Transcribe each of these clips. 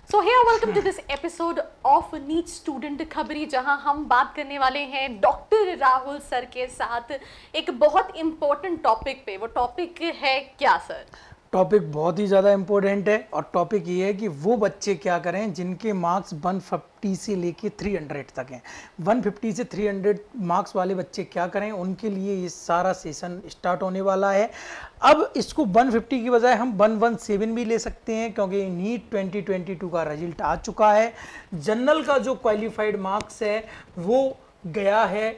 So hey welcome to this episode of NEET student खबरी, जहां हम बात करने वाले हैं डॉक्टर राहुल सर के साथ एक बहुत इंपॉर्टेंट टॉपिक पे। वो टॉपिक है क्या सर? टॉपिक बहुत ही ज़्यादा इम्पोर्टेंट है और टॉपिक ये है कि वो बच्चे क्या करें जिनके मार्क्स 150 से लेके 300 तक हैं। 150 से 300 मार्क्स वाले बच्चे क्या करें, उनके लिए ये सारा सेशन स्टार्ट होने वाला है। अब इसको 150 की बजाय हम 117 भी ले सकते हैं, क्योंकि नीट 2022 का रिजल्ट आ चुका है। जनरल का जो क्वालिफाइड मार्क्स है वो गया है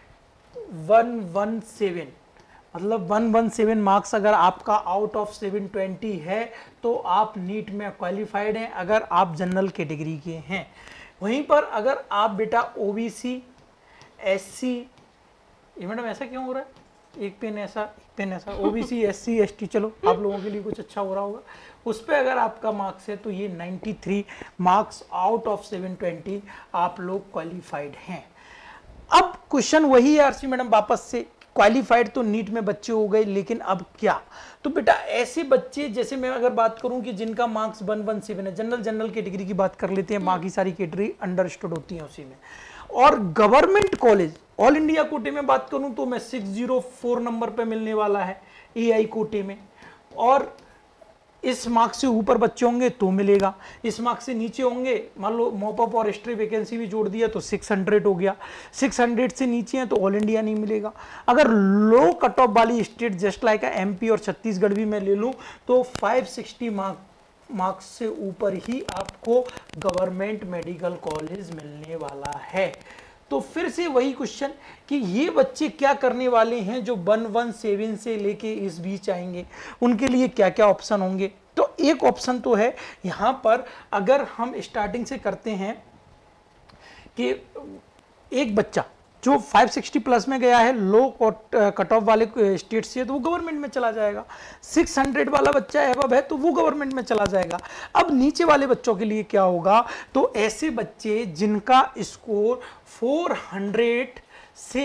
117, मतलब 117 मार्क्स अगर आपका आउट ऑफ 720 है तो आप नीट में क्वालिफाइड हैं, अगर आप जनरल कैटेगरी के हैं। वहीं पर अगर आप बेटा ओबीसी, एससी, ये मैडम ऐसा क्यों हो रहा है, एक पेन ऐसा एक पेन ऐसा, ओबीसी एससी एसटी, चलो आप लोगों के लिए कुछ अच्छा हो रहा होगा, उस पर अगर आपका मार्क्स है तो ये 93 मार्क्स आउट ऑफ 720 आप लोग क्वालिफाइड हैं। अब क्वेश्चन वही है आरसी मैडम वापस से, क्वालिफाइड तो नीट में बच्चे हो गए, लेकिन अब क्या? तो बेटा ऐसे बच्चे, जैसे मैं अगर बात करूं कि जिनका मार्क्स 117 है, जनरल कैटेगरी की बात कर लेते हैं, बाकी सारी कैटेगरी अंडरस्टूड होती हैं उसी में। और गवर्नमेंट कॉलेज ऑल इंडिया कोटे में बात करूं तो मैं 604 नंबर पे मिलने वाला है एआई कोटे में, और इस मार्क्स से ऊपर बच्चे होंगे तो मिलेगा, इस मार्क्स से नीचे होंगे, मान लो मॉपअप और हिस्ट्री वैकेंसी भी जोड़ दिया तो 600 हो गया, 600 से नीचे हैं तो ऑल इंडिया नहीं मिलेगा। अगर लो कट ऑफ वाली स्टेट जस्ट लाइक एमपी और छत्तीसगढ़ भी मैं ले लूँ तो 560 मार्क्स से ऊपर ही आपको गवर्नमेंट मेडिकल कॉलेज मिलने वाला है। तो फिर से वही क्वेश्चन कि ये बच्चे क्या करने वाले हैं जो 117 से लेके इस बीच आएंगे, उनके लिए क्या क्या ऑप्शन होंगे। तो एक ऑप्शन तो है यहाँ पर, अगर हम स्टार्टिंग से करते हैं कि एक बच्चा जो 560 प्लस में गया है, लो कट ऑफ वाले स्टेट से, तो वो गवर्नमेंट में चला जाएगा। 600 वाला बच्चा एबव है तो वो गवर्नमेंट में चला जाएगा। अब नीचे वाले बच्चों के लिए क्या होगा, तो ऐसे बच्चे जिनका स्कोर 400 से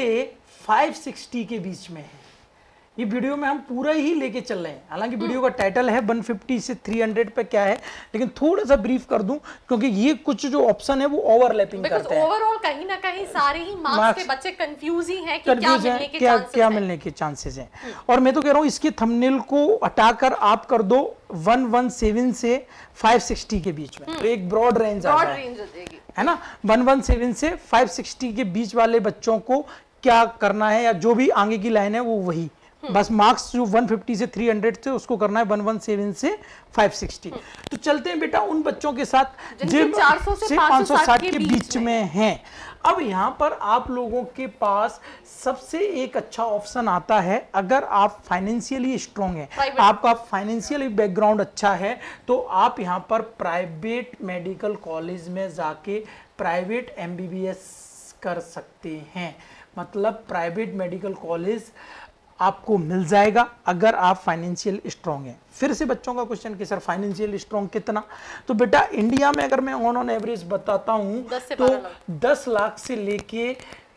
560 के बीच में है, ये वीडियो में हम पूरा ही लेके चल रहे हैं। हालांकि वीडियो का टाइटल है 150 से 300 पे क्या है, लेकिन थोड़ा सा ब्रीफ कर दूं क्योंकि ये कुछ जो ऑप्शन है वो ओवरलैपिंग करते हैं। ओवरऑल कहीं ना कहीं सारे ही मार्क्स के बच्चे कंफ्यूज ही हैं कि क्या मिलने के चांसेस हैं। और मैं तो कह रहा हूँ इसके थंबनेल को हटाकर आप कर दो 117 से 560 के बीच में, तो एक ब्रॉड रेंज आ जाएगी, है ना। 117 से 560 के बीच वाले बच्चों को क्या करना है, या जो भी आगे की लाइन है वो वही, बस मार्क्स जो 150 से 300 थे उसको करना है 117 से 560। तो चलते हैं बेटा उन बच्चों के साथ जो 400 से 560 के बीच में हैं। अब यहाँ पर आप लोगों के पास सबसे एक अच्छा ऑप्शन आता है, अगर आप फाइनेंशियली स्ट्रांग हैं, आपका फाइनेंशियली बैकग्राउंड अच्छा है, तो आप यहाँ पर प्राइवेट मेडिकल कॉलेज में जाके प्राइवेट एमबीबीएस कर सकते हैं। मतलब प्राइवेट मेडिकल कॉलेज आपको मिल जाएगा अगर आप फाइनेंशियल स्ट्रांग हैं। फिर से बच्चों का क्वेश्चन कि सर फाइनेंशियल स्ट्रांग कितना, तो बेटा इंडिया में अगर मैं ऑन एवरेज बताता हूं तो 10 लाख से लेके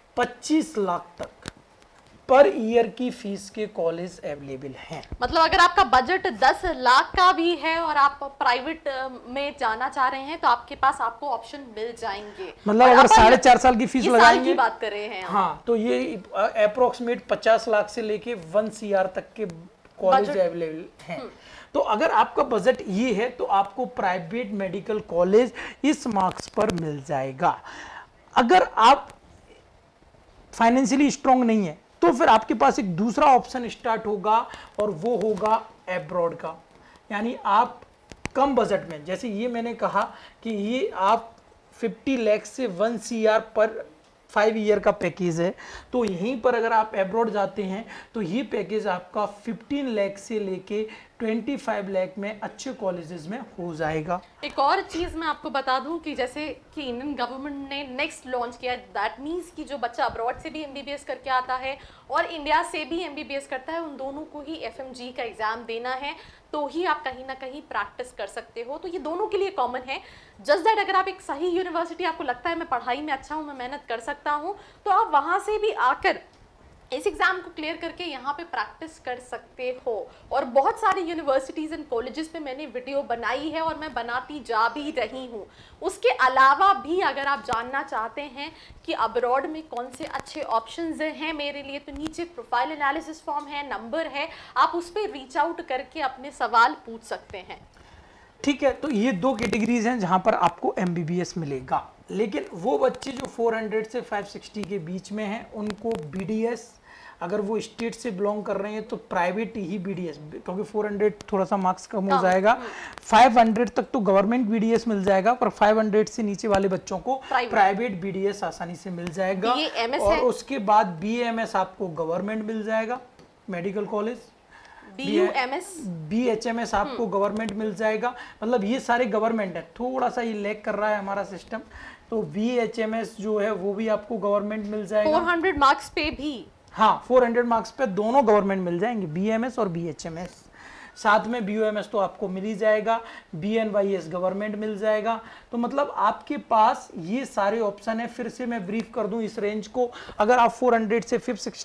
25 लाख तक पर ईयर की फीस के कॉलेज अवेलेबल हैं। मतलब अगर आपका बजट 10 लाख का भी है और आप प्राइवेट में जाना चाह रहे हैं तो आपके पास आपको ऑप्शन मिल जाएंगे। मतलब अगर 4.5 साल की फीस लगाएंगे, बात कर रहे हैं हाँ, तो ये अप्रोक्सीमेट 50 लाख से लेके 1 CR तक के कॉलेज अवेलेबल हैं। तो अगर आपका बजट ये है तो आपको प्राइवेट मेडिकल कॉलेज इस मार्क्स पर मिल जाएगा। अगर आप फाइनेंशियली स्ट्रांग नहीं है तो फिर आपके पास एक दूसरा ऑप्शन स्टार्ट होगा, और वो होगा एब्रॉड का। यानी आप कम बजट में, जैसे ये मैंने कहा कि ये आप 50 लाख से 1 CR पर 5 ईयर का पैकेज है, तो यहीं पर अगर आप एब्रॉड जाते हैं तो ये पैकेज आपका 15 लाख से लेके 25 लाख में अच्छे कॉलेजेस में हो जाएगा। एक और चीज मैं आपको बता दूं कि जैसे कि इंडियन गवर्नमेंट ने नेक्स्ट लॉन्च किया, दैट मीन्स कि जो बच्चा अब्रॉड से भी एमबीबीएस करके आता है और इंडिया से भी एमबीबीएस करता है, उन दोनों को ही एफएमजी का एग्जाम देना है, तो ही आप कहीं ना कहीं प्रैक्टिस कर सकते हो। तो ये दोनों के लिए कॉमन है। जस्ट दैट अगर आप एक सही यूनिवर्सिटी, आपको लगता है मैं पढ़ाई में अच्छा हूँ, मैं मेहनत कर सकता हूँ, तो आप वहाँ से भी आकर इस एग्जाम को क्लियर करके यहाँ पे प्रैक्टिस कर सकते हो। और बहुत सारी यूनिवर्सिटीज़ एंड कॉलेजेस पे मैंने वीडियो बनाई है और मैं बनाती जा भी रही हूँ। उसके अलावा भी अगर आप जानना चाहते हैं कि अब्रॉड में कौन से अच्छे ऑप्शंस हैं मेरे लिए, तो नीचे प्रोफाइल एनालिसिस फॉर्म है, नंबर है, आप उस पर रीच आउट करके अपने सवाल पूछ सकते हैं। ठीक है, तो ये 2 कैटेगरीज हैं जहां पर आपको MBBS मिलेगा। लेकिन वो बच्चे जो 400 से 560 के बीच में हैं उनको BDS, अगर वो स्टेट से बिलोंग कर रहे हैं तो प्राइवेट ही BDS, क्योंकि 400 थोड़ा सा मार्क्स कम हो जाएगा। 500 तक तो गवर्नमेंट BDS मिल जाएगा, पर 500 से नीचे वाले बच्चों को प्राइवेट BDS आसानी से मिल जाएगा। और उसके बाद BAMS आपको गवर्नमेंट मिल जाएगा, मेडिकल कॉलेज। BHMS आपको गवर्नमेंट मिल जाएगा। मतलब ये सारे गवर्नमेंट है। थोड़ा सा ये लैग कर रहा है हमारा सिस्टम, तो BHMS जो है वो भी आपको गवर्नमेंट मिल जाएगा 400 मार्क्स पे भी। हाँ, 400 मार्क्स पे दोनों गवर्नमेंट मिल जाएंगे, BMS और BHMS। साथ में BOMS तो आपको मिल ही जाएगा, BNYS गवर्नमेंट मिल जाएगा। तो मतलब आपके पास ये सारे ऑप्शन है। फिर से मैं ब्रीफ कर दूं इस रेंज को, अगर आप 400 से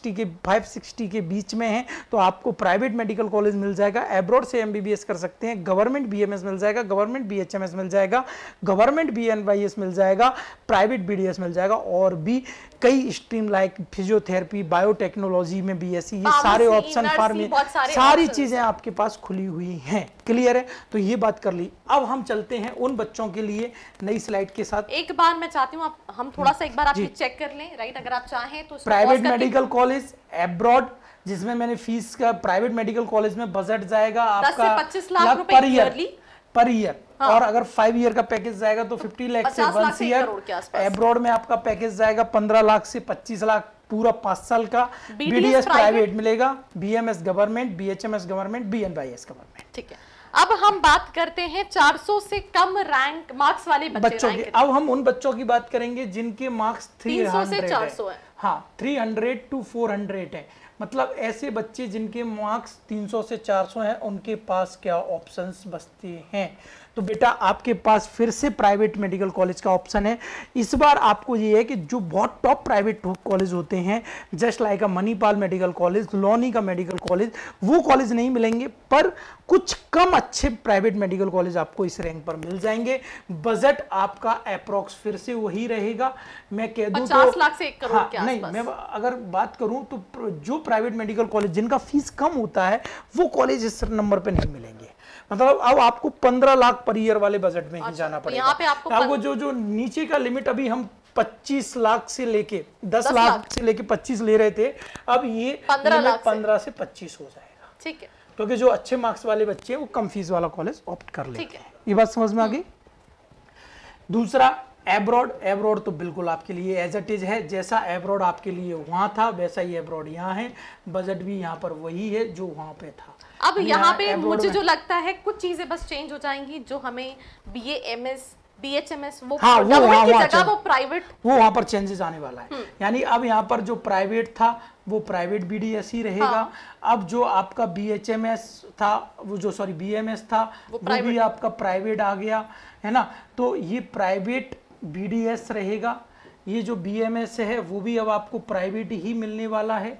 560 के बीच में हैं तो आपको प्राइवेट मेडिकल कॉलेज मिल जाएगा, एब्रॉड से MBBS कर सकते हैं, गवर्नमेंट BMS मिल जाएगा, गवर्नमेंट BHMS मिल जाएगा, गवर्नमेंट BNYS मिल जाएगा, प्राइवेट BDS मिल जाएगा, और भी कई स्ट्रीम लाइक फिजियोथेरेपी, बायोटेक्नोलॉजी में BSc, ये सारे ऑप्शन सारी चीजें आपके पास खुली हुई हैं। क्लियर है? तो ये बात कर ली। अब हम चलते हैं उन बच्चों के लिए नई स्लाइड के साथ। एक बार मैं चाहती हूँ हम थोड़ा सा एक बार आप चेक कर लें, राइट? अगर आप चाहें तो प्राइवेट मेडिकल कॉलेज एब्रॉड, जिसमें मैंने फीस का, प्राइवेट मेडिकल कॉलेज में बजट जाएगा आपका 10 से 25 लाख रुपए पर ईयर। हाँ। और अगर 5 ईयर का पैकेज जाएगा तो 50 लाख से 1 ईयर। एब्रॉड में आपका पैकेज जाएगा 15 लाख से 25 लाख पूरा 5 साल का। BDS प्राइवेट मिलेगा, BMS government, BHMS government, BNYS government. ठीक है, अब हम बात करते हैं 400 से कम रैंक मार्क्स वाले बच्चों की। अब हम उन बच्चों की बात करेंगे जिनके मार्क्स 300 से 400 है। हाँ, 300 to 400 है। मतलब ऐसे बच्चे जिनके मार्क्स 300 से 400 हैं, उनके पास क्या ऑप्शंस बचते हैं? तो बेटा आपके पास फिर से प्राइवेट मेडिकल कॉलेज का ऑप्शन है। इस बार आपको ये है कि जो बहुत टॉप प्राइवेट कॉलेज होते हैं, just like a Manipal medical college, Loni का मेडिकल कॉलेज, वो कॉलेज नहीं मिलेंगे, पर कुछ कम अच्छे प्राइवेट मेडिकल कॉलेज आपको इस रैंक पर मिल जाएंगे। बजट आपका अप्रोक्स फिर से वही रहेगा। मैं कह दूं 50 लाख से 1 करोड़ के आसपास। नहीं, मैं अगर बात करूं तो जो प्राइवेट मेडिकल कॉलेज जिनका फीस कम होता है वो कॉलेज इस नंबर पे नहीं मिलेंगे। मतलब अब आपको 15 लाख पर ईयर वाले बजट में ही जाना पड़ेगा। यहाँ पे आपको जो नीचे का लिमिट अभी हम 25 लाख से लेके 10 लाख से लेके 25 ले रहे थे, अब ये 15 से 25 हो जाएगा। ठीक है, क्योंकि जो अच्छे मार्क्स वाले बच्चे हैं वो कम फीस वाला कॉलेज ऑप्ट कर लेते हैं। ये बात समझ में आ गई? दूसरा एब्रॉड तो बिल्कुल आपके लिए एज इट इज है। जैसा एब्रॉड आपके लिए वहां था वैसा ही एब्रॉड यहाँ है। बजट भी यहाँ पर वही है जो वहां पे था। अब यहाँ पे मुझे जो लगता है कुछ चीजें बस चेंज हो जाएंगी, जो हमें BAMS, BHMS वो गवर्नमेंट की जगह वो प्राइवेट, वो वहां पर चेंजेस आने वाला है। यानी अब यहाँ पर जो प्राइवेट था वो प्राइवेट BDS ही रहेगा। हाँ। अब जो आपका BHMS था, वो जो BMS था वो भी आपका प्राइवेट आ गया है ना। तो ये प्राइवेट BDS रहेगा। ये जो BMS है वो भी अब आपको प्राइवेट ही मिलने वाला है।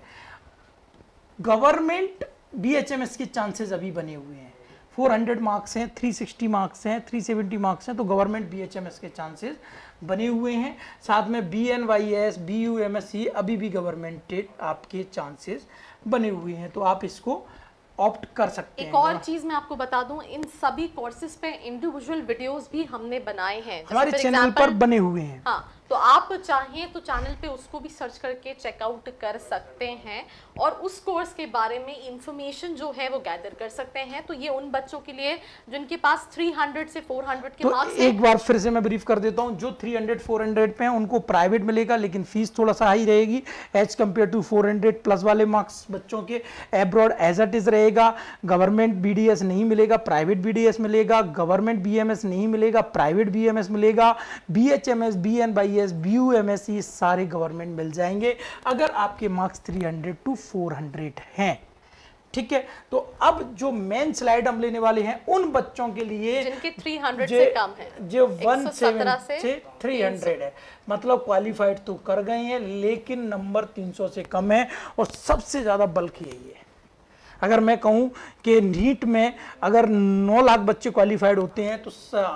गवर्नमेंट BHMS के चांसेस अभी बने हुए हैं। 400 मार्क्स हैं, 360 मार्क्स हैं, 370 मार्क्स हैं, तो गवर्नमेंट BHMS के चांसेस बने हुए हैं। साथ में BNYS, BUMS ये अभी भी गवर्नमेंट आपके चांसेस बने हुए हैं, तो आप इसको ऑप्ट कर सकते हैं। एक और चीज मैं आपको बता दूं, इन सभी कोर्सेज पे इंडिविजुअल वीडियोस भी हमने बनाए हैं, हमारे चैनल पर बने हुए हैं। हाँ, तो आप चाहें तो चैनल पे उसको भी सर्च करके चेकआउट कर सकते हैं और उस कोर्स के बारे में इंफॉर्मेशन जो है वो गैदर कर सकते हैं। तो ये उन बच्चों के लिए जिनके पास 300 से 400 के मार्क्स हैं। एक बार फिर से मैं ब्रीफ कर देता हूं, जो 300-400 पे हैं उनको प्राइवेट मिलेगा, लेकिन फीस थोड़ा सा हाई रहेगी एज कम्पेयर टू 400 प्लस वाले मार्क्स बच्चों के। एब्रॉड एज इट इज रहेगा। गवर्नमेंट BDS नहीं मिलेगा, प्राइवेट BDS मिलेगा। गवर्नमेंट BMS नहीं मिलेगा, प्राइवेट BMS मिलेगा। BHMS, BNYS, BUMS ये सारे गवर्नमेंट मिल जाएंगे अगर आपके मार्क्स 300 to 400 हैं। ठीक है। तो अब जो मेन स्लाइड हम लेने वाले हैं उन बच्चों के लिए जिनके 300 से कम है, जो 170 से 300 है, मतलब क्वालिफाइड तो कर गए हैं लेकिन नंबर 300 से कम है, और सबसे ज्यादा बल्क यही है। अगर मैं कहूं कि नीट में अगर 9 लाख बच्चे क्वालिफाइड होते हैं तो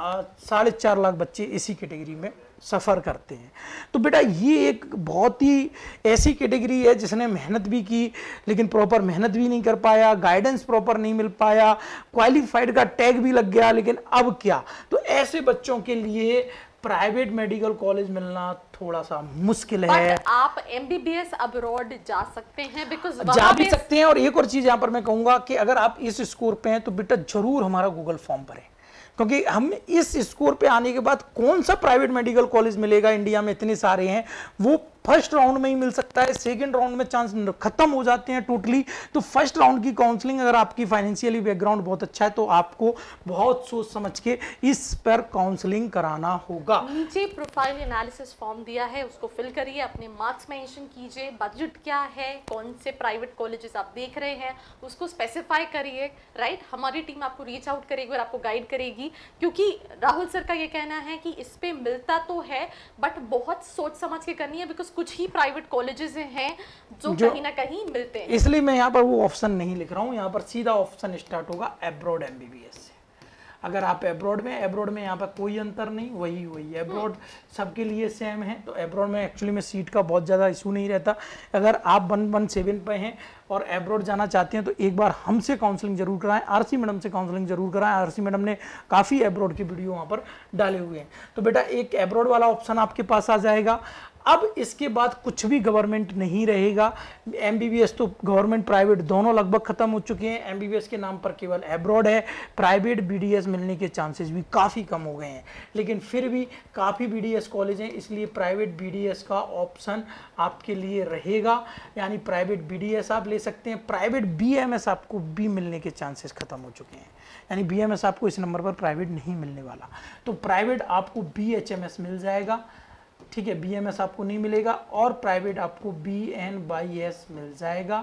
4.5 लाख बच्चे इसी कैटेगरी में सफ़र करते हैं। तो बेटा ये एक बहुत ही ऐसी कैटेगरी है जिसने मेहनत भी की लेकिन प्रॉपर मेहनत भी नहीं कर पाया, गाइडेंस प्रॉपर नहीं मिल पाया, क्वालिफाइड का टैग भी लग गया, लेकिन अब क्या। तो ऐसे बच्चों के लिए प्राइवेट मेडिकल कॉलेज मिलना थोड़ा सा मुश्किल है। आप एमबीबीएस अब्रॉड जा सकते हैं, बिकॉज जा भी सकते हैं। और एक और चीज यहां पर मैं कहूंगा कि अगर आप इस स्कोर पे हैं तो बेटा जरूर हमारा गूगल फॉर्म भरें, क्योंकि हम इस स्कोर पे आने के बाद कौन सा प्राइवेट मेडिकल कॉलेज मिलेगा, इंडिया में इतने सारे हैं, वो फर्स्ट राउंड में ही मिल सकता है, सेकंड राउंड में चांस खत्म हो जाते हैं टोटली। तो फर्स्ट राउंड की काउंसलिंग, अगर आपकी फाइनेंशियली बैकग्राउंड बहुत अच्छा है तो आपको बहुत सोच समझ के इस पर काउंसलिंग कराना होगा। नीचे प्रोफाइल एनालिसिस फॉर्म दिया है, उसको फिल करिए, अपने मार्क्स मेंशन कीजिए, बजट क्या है, कौन से प्राइवेट कॉलेजेस आप देख रहे हैं उसको स्पेसिफाई करिए, राइट। हमारी टीम आपको रीच आउट करेगी और आपको गाइड करेगी, क्योंकि राहुल सर का ये कहना है कि इस पे मिलता तो है बट बहुत सोच समझ के करनी है, बिकॉज कुछ ही प्राइवेट कॉलेजेस हैं जो कहीं ना कहीं मिलते हैं। इसलिए मैं यहाँ पर वो ऑप्शन नहीं लिख रहा हूँ, यहाँ पर सीधा ऑप्शन स्टार्ट होगा अब्रॉड एमबीबीएस से। अगर आप अब्रॉड में यहाँ पर कोई अंतर नहीं, वही अब्रॉड सबके लिए सेम है। तो अब्रॉड में एक्चुअली में सीट का बहुत ज़्यादा इशू नहीं रहता। अगर आप 117 पे हैं और अब्रॉड जाना चाहते हैं तो एक बार हमसे काउंसलिंग जरूर कराएं, आरसी मैडम से काउंसलिंग जरूर कराएं। आरसी मैडम ने काफ़ी अब्रॉड की वीडियो वहाँ पर डाले हुए हैं। तो बेटा एक अब्रॉड वाला ऑप्शन आपके पास आ जाएगा। अब इसके बाद कुछ भी गवर्नमेंट नहीं रहेगा। एमबीबीएस तो गवर्नमेंट प्राइवेट दोनों लगभग खत्म हो चुके हैं, एमबीबीएस के नाम पर केवल अब्रॉड है। प्राइवेट बीडीएस मिलने के चांसेस भी काफ़ी कम हो गए हैं, लेकिन फिर भी काफ़ी बीडीएस कॉलेज हैं, इसलिए प्राइवेट बीडीएस का ऑप्शन आपके लिए रहेगा। यानी प्राइवेट बीडीएस आप ले सकते हैं। प्राइवेट बीएमएस आपको भी मिलने के चांसेस खत्म हो चुके हैं, यानी बीएमएस आपको इस नंबर पर प्राइवेट नहीं मिलने वाला। तो प्राइवेट आपको बीएचएमएस मिल जाएगा, ठीक है, बीएमएस आपको नहीं मिलेगा। और प्राइवेट आपको बीएनवाईएस मिल जाएगा,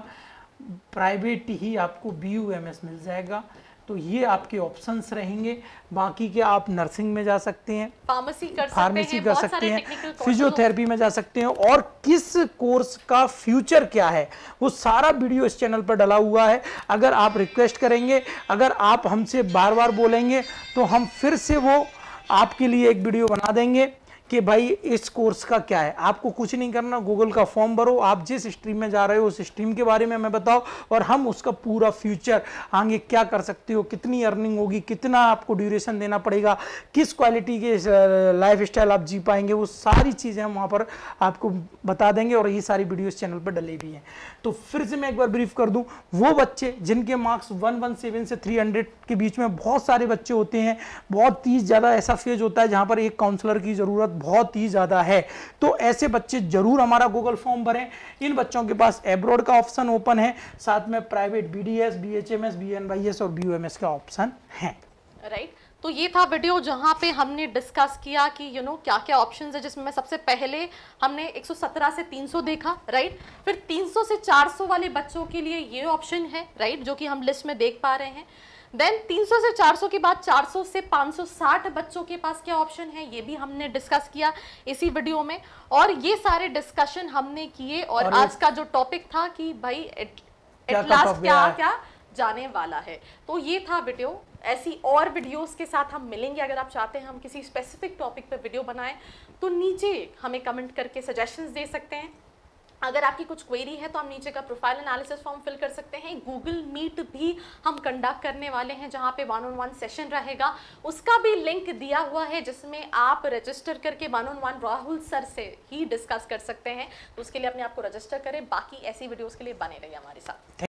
प्राइवेट ही आपको बीयूएमएस मिल जाएगा। तो ये आपके ऑप्शंस रहेंगे। बाकी के आप नर्सिंग में जा सकते हैं, फार्मेसी कर सकते हैं, फिजियोथेरेपी में जा सकते हैं। और किस कोर्स का फ्यूचर क्या है वो सारा वीडियो इस चैनल पर डला हुआ है। अगर आप रिक्वेस्ट करेंगे, अगर आप हमसे बार बार बोलेंगे तो हम फिर से वो आपके लिए एक वीडियो बना देंगे कि भाई इस कोर्स का क्या है। आपको कुछ नहीं करना, गूगल का फॉर्म भरो, आप जिस स्ट्रीम में जा रहे हो उस स्ट्रीम के बारे में हमें बताओ और हम उसका पूरा फ्यूचर आगे क्या कर सकते हो, कितनी अर्निंग होगी, कितना आपको ड्यूरेशन देना पड़ेगा, किस क्वालिटी के लाइफ स्टाइल आप जी पाएंगे, वो सारी चीज़ें हम वहाँ पर आपको बता देंगे। और ये सारी वीडियो इस चैनल पर डली भी हैं। तो फिर से मैं एक बार ब्रीफ कर दूँ, वो बच्चे जिनके मार्क्स 117 से 300 के बीच में, बहुत सारे बच्चे होते हैं, बहुत ही ज़्यादा ऐसा फेज होता है जहाँ पर एक काउंसलर की ज़रूरत बहुत ही ज्यादा है। तो ऐसे बच्चे जरूर हमारा गूगल फॉर्म भरें। इन बच्चों के पास अब्रॉड का ऑप्शन ओपन है, साथ में प्राइवेट बीडीएस, बीएचएमएस, बीएनवाईएस और बीयूएमएस का ऑप्शन है। राइट। तो ये था वीडियो जहां पे हमने डिस्कस किया कि क्या क्या ऑप्शंस है, जिसमें सबसे पहले हमने 117 से 300 देखा, राइट। फिर 300 से 400 वाले बच्चों के लिए ये ऑप्शन है, राइट, जो कि हम लिस्ट में देख पा रहे हैं। देन 300 से 400 के बाद 400 से 560 बच्चों के पास क्या ऑप्शन है, ये भी हमने डिस्कस किया इसी वीडियो में। और ये सारे डिस्कशन हमने किए। और आज का जो टॉपिक था कि भाई एट लास्ट क्या जाने वाला है। तो ये था वीडियो। ऐसी और वीडियोस के साथ हम मिलेंगे। अगर आप चाहते हैं हम किसी स्पेसिफिक टॉपिक पे वीडियो बनाएं तो नीचे हमें कमेंट करके सजेशंस दे सकते हैं। अगर आपकी कुछ क्वेरी है तो हम नीचे का प्रोफाइल एनालिसिस फॉर्म फिल कर सकते हैं। गूगल मीट भी हम कंडक्ट करने वाले हैं जहां पे 1-on-1 सेशन रहेगा, उसका भी लिंक दिया हुआ है जिसमें आप रजिस्टर करके 1-on-1 राहुल सर से ही डिस्कस कर सकते हैं। तो उसके लिए अपने आप को रजिस्टर करें। बाकी ऐसी वीडियोस के लिए बने रहिए हमारे साथ।